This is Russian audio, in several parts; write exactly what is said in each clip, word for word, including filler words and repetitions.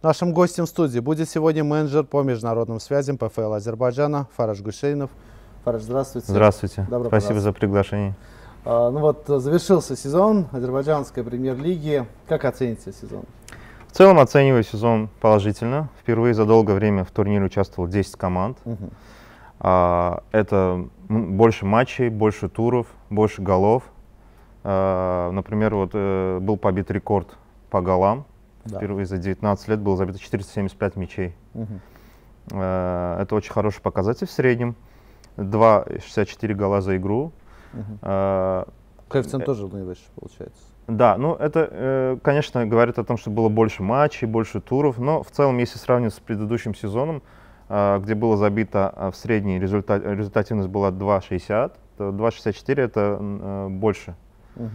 Нашим гостем в студии будет сегодня менеджер по международным связям ПФЛ Азербайджана Фараж Гушейнов. Фараж, здравствуйте. Здравствуйте. Добро Спасибо за приглашение. А, ну вот, завершился сезон азербайджанской премьер-лиги. Как оцените сезон? В целом оцениваю сезон положительно. Впервые за долгое время в турнире участвовало десять команд. Угу. А, это больше матчей, больше туров, больше голов. А, например, вот, э, был побит рекорд по голам. Да. Впервые за девятнадцать лет было забито четыреста семьдесят пять мячей. Угу. А, это очень хороший показатель в среднем. два целых шестьдесят четыре гола за игру. Угу. А, Коэффициент э тоже наивысший получается. Да, ну это, э, конечно, говорит о том, что было больше матчей, больше туров, но в целом, если сравнивать с предыдущим сезоном, э, где было забито э, в средней результат, результативность была два шестьдесят, то два шестьдесят четыре это э, больше. Угу.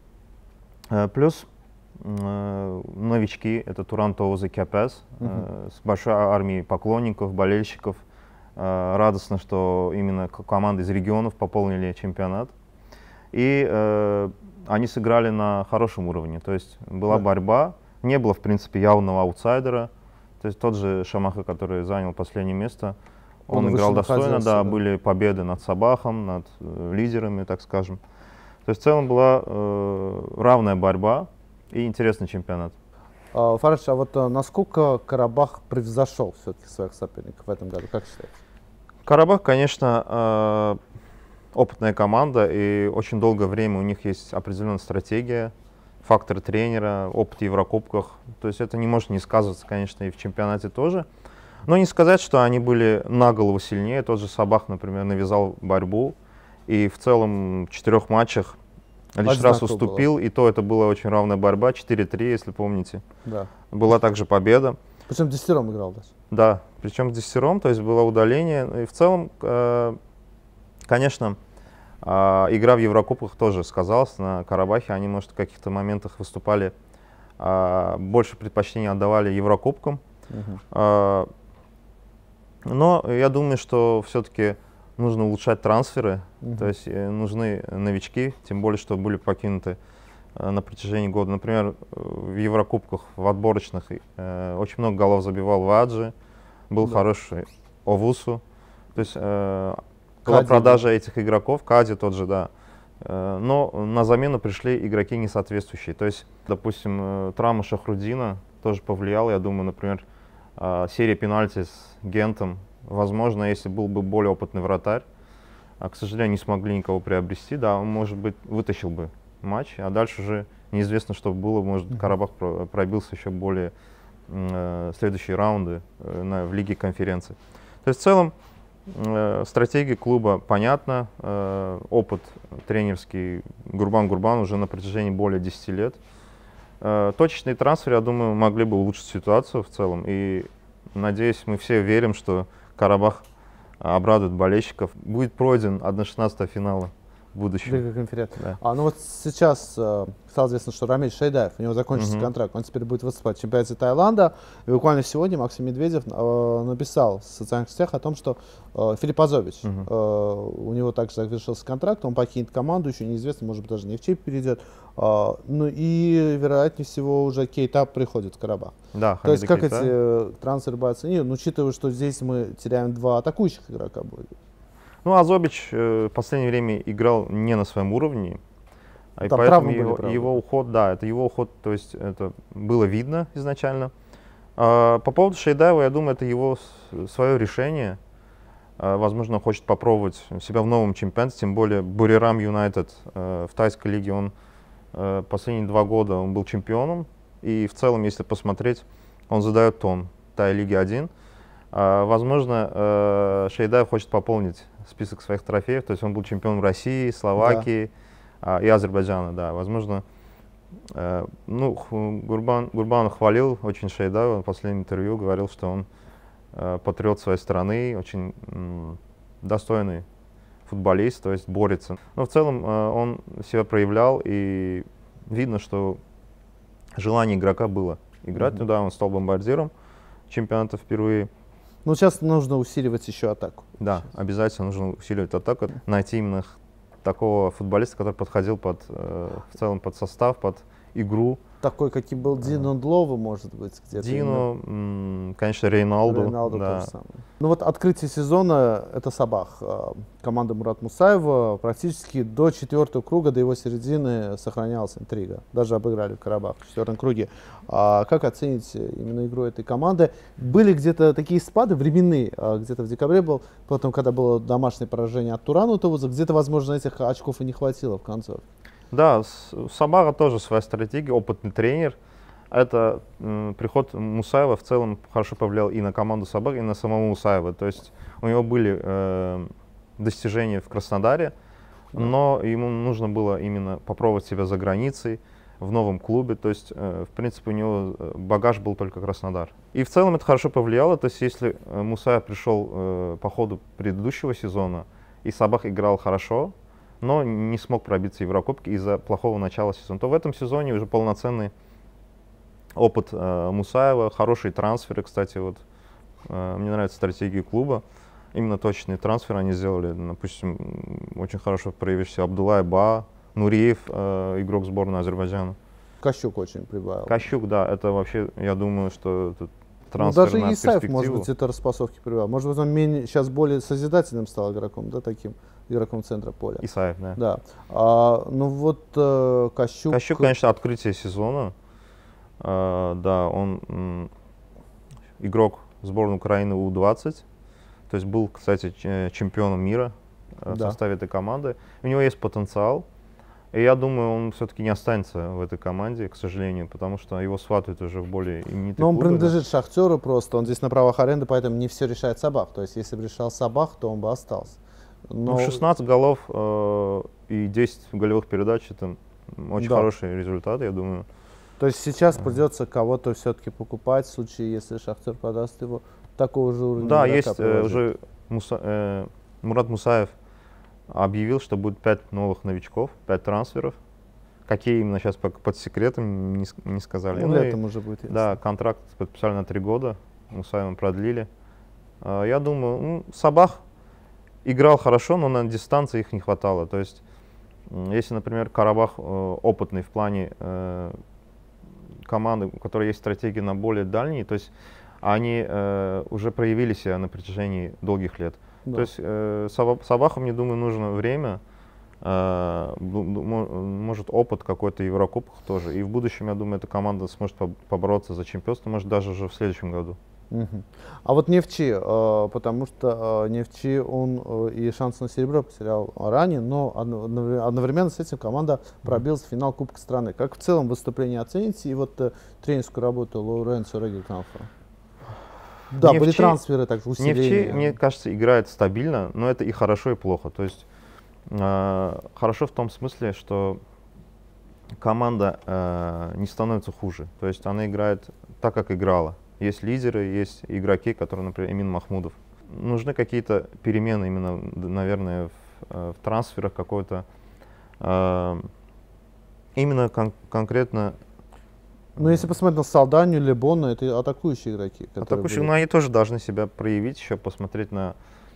Э, плюс э, новички, это Туран Тоуза Кяпес, угу. э, с большой армией поклонников, болельщиков. Э, радостно, что именно команды из регионов пополнили чемпионат. И э, они сыграли на хорошем уровне, то есть была да. борьба, не было, в принципе, явного аутсайдера. То есть тот же Шамаха, который занял последнее место, он, он играл достойно, да, да, были победы над Сабахом, над э, лидерами, так скажем. То есть в целом была э, равная борьба и интересный чемпионат. А, Фараж, а вот а, насколько Карабах превзошел все-таки своих соперников в этом году, как считаете? Карабах, конечно, э, опытная команда, и очень долгое время у них есть определенная стратегия, фактор тренера, опыт в Еврокубках. То есть это не может не сказываться, конечно, и в чемпионате тоже. Но не сказать, что они были на голову сильнее. Тот же Сабах, например, навязал борьбу. И в целом в четырех матчах лишь Одинаково раз уступил. Было. И то это была очень равная борьба. четыре три, если помните. Да. Была также победа. Причем десятером играл даже. Да, причем десятером, то есть было удаление. И в целом... Э, Конечно, э, игра в Еврокубках тоже сказалась на Карабахе. Они, может, в каких-то моментах выступали, э, больше предпочтения отдавали Еврокубкам. Uh-huh. э, но я думаю, что все-таки нужно улучшать трансферы. Uh-huh. То есть э, нужны новички, тем более, что были покинуты э, на протяжении года. Например, в Еврокубках, в отборочных э, очень много голов забивал Ваджи, был uh-huh. хороший Овусу. То есть... Э, Была продажа этих игроков, Кади тот же, да. Но на замену пришли игроки несоответствующие. То есть, допустим, травма Шахрудина тоже повлияла. Я думаю, например, серия пенальти с Гентом. Возможно, если был бы более опытный вратарь, а, к сожалению, не смогли никого приобрести, да, он, может быть, вытащил бы матч. А дальше уже неизвестно, что было. Может, Карабах пробился еще более э, следующие раунды э, на, в Лиге конференций. То есть, в целом, стратегия клуба понятна, опыт тренерский Гурбан Гурбан уже на протяжении более десяти лет. Точечные трансферы, я думаю, могли бы улучшить ситуацию в целом. И надеюсь, мы все верим, что Карабах обрадует болельщиков. Будет пройден одна шестнадцатая финала в будущем. Лига конференции. Да. А, ну вот сейчас э, стало известно, что Рамиль Шейдаев, у него закончился uh-huh. контракт, он теперь будет выступать в чемпионате Таиланда. И буквально сегодня Максим Медведев э, написал в социальных сетях о том, что э, Филипп Азович, uh-huh. э, у него также завершился контракт, он покинет команду, еще неизвестно, может быть, даже не в ЧИП перейдет. Э, ну и, вероятнее всего, уже Кейта приходит в Карабах. Да, то есть как Кейта. эти э, трансферы будут оценить, ну, учитывая, что здесь мы теряем два атакующих игрока будет. Ну, Азович э, в последнее время играл не на своем уровне, и Там поэтому его, были, его уход, да, это его уход, то есть это было видно изначально. А, по поводу Шейдаева, я думаю, это его свое решение. А, возможно, он хочет попробовать себя в новом чемпионате, тем более Бурирам Юнайтед э, в тайской лиге, он э, последние два года он был чемпионом, и в целом, если посмотреть, он задает тон Тай лиги один. А, возможно, э, Шейдаев хочет пополнить список своих трофеев, то есть он был чемпионом России, Словакии да. а, и Азербайджана, да. Возможно, э, ну, Гурбан, Гурбан хвалил очень Шейдаева в последнем интервью, говорил, что он э, патриот своей страны, очень м, достойный футболист, то есть борется. Но в целом э, он себя проявлял, и видно, что желание игрока было играть. Mm-hmm. Ну да, он стал бомбардиром чемпионата впервые. Ну, сейчас нужно усиливать еще атаку. Да, обязательно нужно усиливать атаку, найти именно такого футболиста, который подходил под, э, в целом под состав, под игру такой, каким был Дино Длова, может быть, где-то. Дино, м, конечно, Рейналду. Рейналду да. тоже самое. Ну вот открытие сезона — это Сабах. Команда Мурата Мусаева практически до четвертого круга, до его середины сохранялась интрига. Даже обыграли в Карабах в четвертом круге. А как оцените именно игру этой команды? Были где-то такие спады временные, где-то в декабре был, потом, когда было домашнее поражение от Турана, то где-то, возможно, этих очков и не хватило в конце. Да, у Сабаха тоже своя стратегия, опытный тренер. Это м, приход Мусаева в целом хорошо повлиял и на команду Сабаха, и на самого Мусаева. То есть у него были э, достижения в Краснодаре, но ему нужно было именно попробовать себя за границей, в новом клубе. То есть, э, в принципе, у него багаж был только Краснодар. И в целом это хорошо повлияло. То есть если Мусаев пришел э, по ходу предыдущего сезона, и Сабах играл хорошо, но не смог пробиться в Еврокубке из-за плохого начала сезона, то в этом сезоне уже полноценный опыт э, Мусаева, хорошие трансферы, кстати, вот э, мне нравится стратегия клуба, именно точные трансферы они сделали, допустим, очень хорошо проявившийся Абдуллай Ба, Нуриев, э, игрок сборной Азербайджана. Кощук очень прибавил. Кощук, да, это вообще, я думаю, что это трансфер, ну, даже на Исаев, перспективу. может быть, это распасовки прибавил. Может быть, он менее, сейчас более созидательным стал игроком, да, таким игроком центра поля. Исаев, да. Да. А, ну вот э, Кощук... Кощук, конечно, открытие сезона. Uh, да, он м, игрок сборной Украины У двадцать, то есть был, кстати, чемпионом мира uh, да. в составе этой команды. У него есть потенциал, и я думаю, он все-таки не останется в этой команде, к сожалению, потому что его сватают уже в более именитые Но он клубы. принадлежит Шахтеру просто, он здесь на правах аренды, поэтому не все решает Сабах. То есть, если бы решал Сабах, то он бы остался. Но... Ну, шестнадцать голов э, и десять голевых передач — это очень да. хороший результат, я думаю. То есть сейчас mm. придется кого-то все-таки покупать в случае, если Шахтер продаст его такого же уровня. Да, есть э, уже Муса, э, Мурат Мусаев объявил, что будет пять новых новичков, пять трансферов. Какие именно сейчас под, под секретом не, не сказали. Ну, летом уже будет ясно. Да, контракт подписали на три года, Мусаевым продлили. Э, я думаю, ну, Сабах играл хорошо, но на дистанции их не хватало. То есть, э, если, например, Карабах э, опытный в плане э, команды, у которой есть стратегия на более дальние, то есть они э, уже проявили себя на протяжении долгих лет. Да. То есть э, Сабаху, мне думаю, нужно время, э, может опыт какой-то в Еврокубках тоже. И в будущем, я думаю, эта команда сможет побороться за чемпионство, может даже уже в следующем году. Угу. А вот Нефчи, э, потому что э, Нефчи, он э, и шанс на серебро потерял ранее, но одновременно с этим команда пробилась в финал Кубка страны. Как в целом выступление оцените и вот э, тренерскую работу Лоуренцо Регелкамфа? Да, Нефчи, были трансферы, так усиления. Нефчи, мне кажется, играет стабильно, но это и хорошо, и плохо. То есть э, хорошо в том смысле, что команда э, не становится хуже. То есть она играет так, как играла. Есть лидеры, есть игроки, которые, например, Эмин Махмудов. Нужны какие-то перемены именно, наверное, в, в трансферах какой-то. Э, именно кон конкретно. Но если посмотреть на Салданию, Лебона, это атакующие игроки. Атакующие, но они тоже должны себя проявить, еще посмотреть на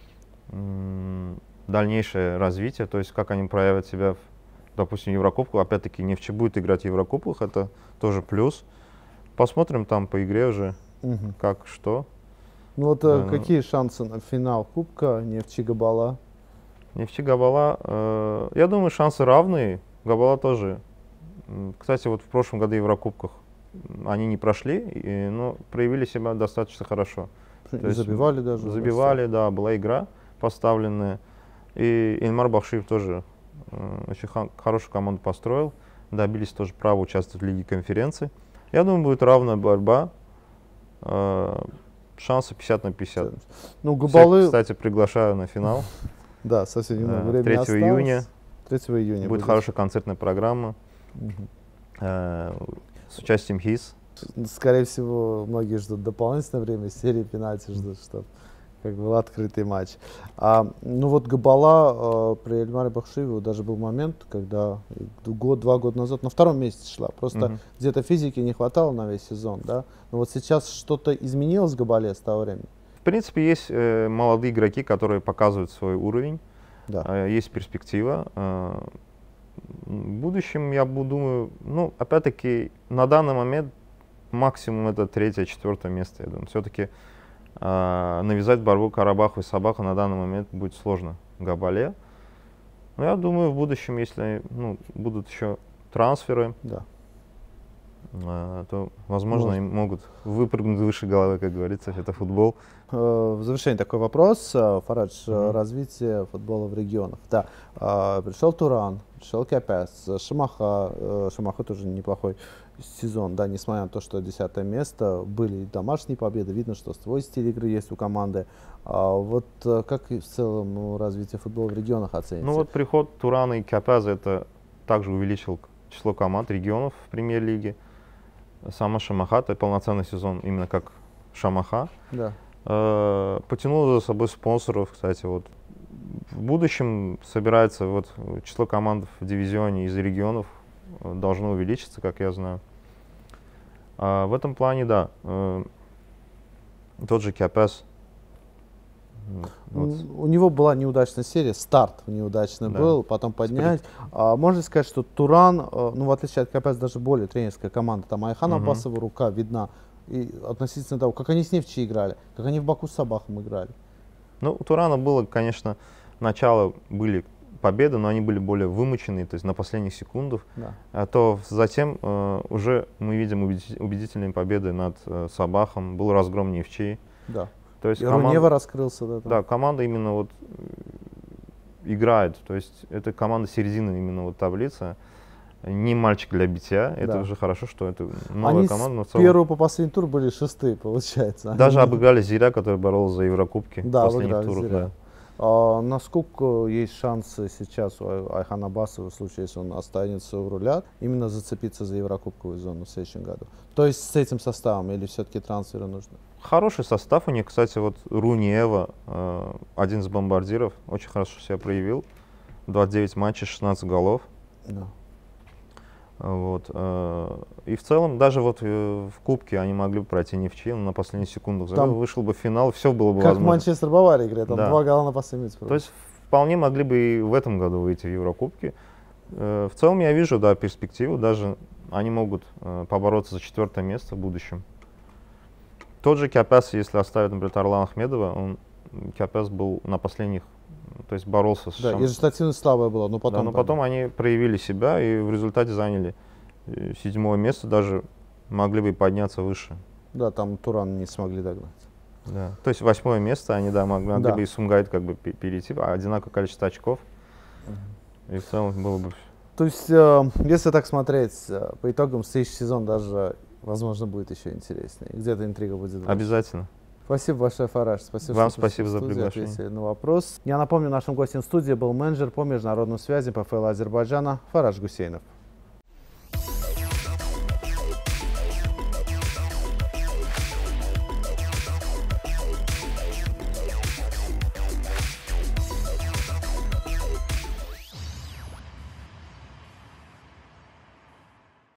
дальнейшее развитие, то есть как они проявят себя, в, допустим, в Еврокубку. Опять-таки, Нефчи будет играть в Еврокубках, это тоже плюс. Посмотрим там по игре уже, угу. как, что. Ну вот да, какие ну... шансы на финал Кубка Нефчи Габала? Нефчи Габала, э, я думаю, шансы равные. Габала тоже. Кстати, вот в прошлом году в Еврокубках они не прошли, и, но проявили себя достаточно хорошо. И забивали даже. Забивали, да, была игра поставленная. И Эльмар Бахшиев тоже э, очень хорошую команду построил. Добились тоже права участвовать в Лиге конференций. Я думаю, будет равная борьба. Э, шансы пятьдесят на пятьдесят. Ну, Габалы... Всех, кстати, приглашаю на финал. Да, совсем немного времени третьего июня. третьего июня. Будет хорошая концертная программа. С участием ХИС. Скорее всего, многие ждут дополнительное время, серии пенальти ждут, чтобы как был открытый матч. А, ну вот Габала э, при Эльмаре Бахшиеве даже был момент, когда год, два года назад на втором месте шла. Просто mm-hmm. где-то физики не хватало на весь сезон, да. Но вот сейчас что-то изменилось в Габале с того времени? В принципе, есть э, молодые игроки, которые показывают свой уровень. Да. Э, есть перспектива. Э, В будущем, я бу- думаю, ну, опять-таки, на данный момент максимум это третье, четвертое место, я думаю. Все-таки э, навязать борьбу Карабаху и Сабаху на данный момент будет сложно Габале. Но я думаю, в будущем, если ну, будут еще трансферы, Да. э, то, возможно, Может. им могут выпрыгнуть выше головы, как говорится, это футбол. Э, В завершение такой вопрос, э, Фарадж, э, Мгм. развитие футбола в регионах. Да, э, пришел Туран, пришел Кепес, Шамаха, э, Шамаха тоже неплохой сезон, да, несмотря на то, что десятое место, были и домашние победы, видно, что свой стиль игры есть у команды. А вот э, как и в целом ну, развитие футбола в регионах оцените? Ну вот приход Турана и Капяза это также увеличил число команд регионов в премьер-лиге. Сама Шамаха, это полноценный сезон именно как Шамаха. Да. Э, Потянул за собой спонсоров, кстати, вот. В будущем собирается вот число команд в дивизионе из регионов э, должно увеличиться, как я знаю. А в этом плане, да, э, тот же Капяз. Вот. М, У него была неудачная серия, старт неудачный Да. был, потом поднять. А, можно сказать, что Туран, э, ну в отличие от Капяз, даже более тренерская команда, там Айхан Мгм. Аббасова рука видна. И относительно того, как они с Нефчи играли, как они в Баку с Сабахом играли. Ну, у Турана было, конечно, начало были победы, но они были более вымученные, то есть на последних секундах. Да. А то затем э, уже мы видим убеди- убедительные победы над э, Сабахом, был разгром Нефчей. Да. То есть И команда- Рунева раскрылся. Да, там. Да, команда именно вот э, играет, то есть это команда середины именно вот таблицы, не мальчик для битья, это Да. уже хорошо, что это новая Они команда, но в с целом первого по последний тур были шестые, получается. даже Они- обыграли Зиря, который боролся за Еврокубки в Да, последних обыграли турах. Зиря. Да. А насколько есть шансы сейчас у Ай- Айхана Аббасова, в случае, если он останется у руля, именно зацепиться за Еврокубковую зону в следующем году? То есть с этим составом или все-таки трансферы нужны? Хороший состав у них, кстати, вот Руниева, э, один из бомбардиров, очень хорошо себя проявил, двадцать девять матчей, шестнадцать голов. Да. Вот, э, и в целом, даже вот э, в Кубке они могли бы пройти Нефчи, но на последних секундах забил, Там- вышел бы в финал, все было бы Как возможно. Манчестер Бавария играет, там Да. два гола на последнем минуте. То есть вполне могли бы и в этом году выйти в Еврокубки. Э, в целом я вижу, да, перспективу, даже они могут э, побороться за четвертое место в будущем. Тот же Капяс, если оставить, например, Тарлана Ахмедова, он, Капяс был на последних, то есть боролся с Да, Шам- и результативность слабая была, но Да, потом... но там- потом они проявили себя и в результате заняли э, седьмое место, даже могли бы и подняться выше. Да, там Туран не смогли догнать. Да. То есть восьмое место они да, мог- могли Да. бы и Сумгайт как бы пе- перейти, а одинаковое количество очков. И в целом было бы... То есть, э, если так смотреть, э, по итогам следующий сезон даже, возможно, будет еще интереснее. Где-то интрига будет больше. Обязательно. Спасибо большое, Фараж. Спасибо, Вам что пришли спасибо в за студию, приглашение. ответили на вопрос. Я напомню, нашим гостем студии был менеджер по международным связям ПФЛ Азербайджана Фараж Гусейнов.